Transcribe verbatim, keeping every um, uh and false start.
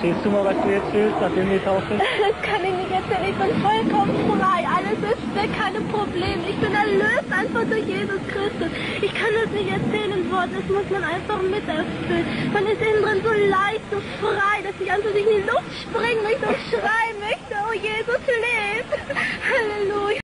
Erzählst du mal, was du jetzt willst, nachdem die Taufe ist? Das kann ich nicht erzählen. Ich bin vollkommen frei. Alles ist weg, keine Probleme. Ich bin erlöst einfach durch Jesus Christus. Ich kann das nicht erzählen in Worten. Das muss man einfach miterfüllen. Man ist innen drin so leicht, so frei, dass ich einfach in die Luft springen möchte und schreien möchte. Oh, Jesus lebt. Halleluja.